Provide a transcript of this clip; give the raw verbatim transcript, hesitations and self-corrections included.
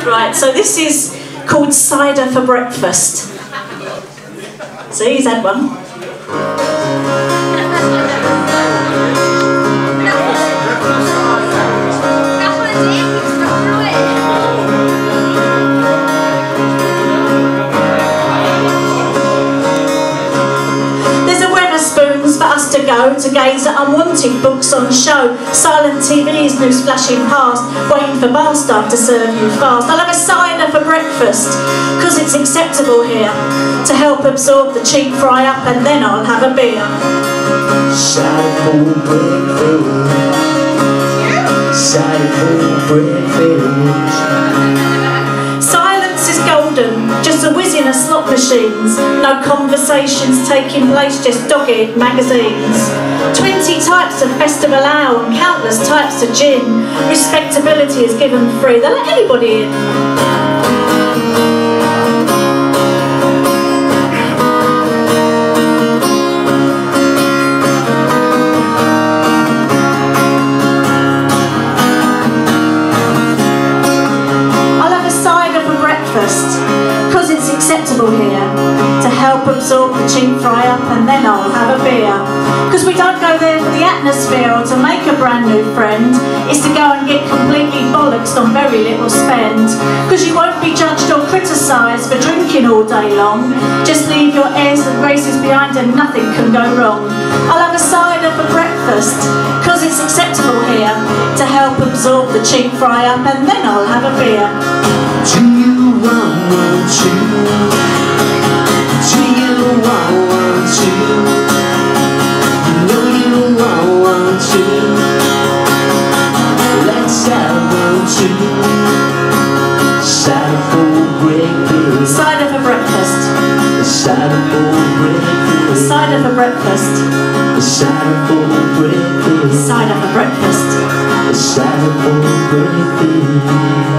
Right, so this is called cider for breakfast. So he's had one. To go to gaze at unwanted books on show, silent T V's news flashing past, waiting for bar staff to serve you fast. I'll have a cider for breakfast, cause it's acceptable here, to help absorb the cheap fry up, and then I'll have a beer. Cider for breakfast. Cider for breakfast. Silence is golden, just a whizzing of slot machines. No conversations taking place, just dog-eared magazines. Twenty types of festival ale and countless types of gin. Respectability is given free, they'll let anybody in. Cause it's acceptable here, to help absorb the cheap fry up, and then I'll have a beer. Cause we don't go there for the atmosphere or to make a brand new friend. It's to go and get completely bollocks on very little spend. Cause you won't be judged or criticised for drinking all day long. Just leave your airs and graces behind and nothing can go wrong. I'll have a cider for breakfast, cause it's acceptable here, to help absorb the cheap fry up, and then I'll have a beer. Do you want to? Do you want to? You know you want to. Let's have one too. Cider for breakfast. Cider for breakfast. Cider for breakfast. Cider for breakfast. Cider for breakfast. Cider for breakfast. Cider for breakfast.